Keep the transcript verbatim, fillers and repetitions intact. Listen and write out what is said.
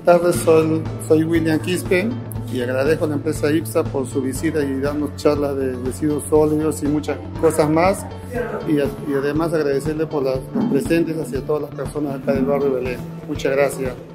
tardes, soy, soy William Quispe y agradezco a la empresa IPSA por su visita y darnos charlas de residuos sólidos y muchas cosas más. Y, y además agradecerle por las, los presentes hacia todas las personas acá del barrio Belén. Muchas gracias.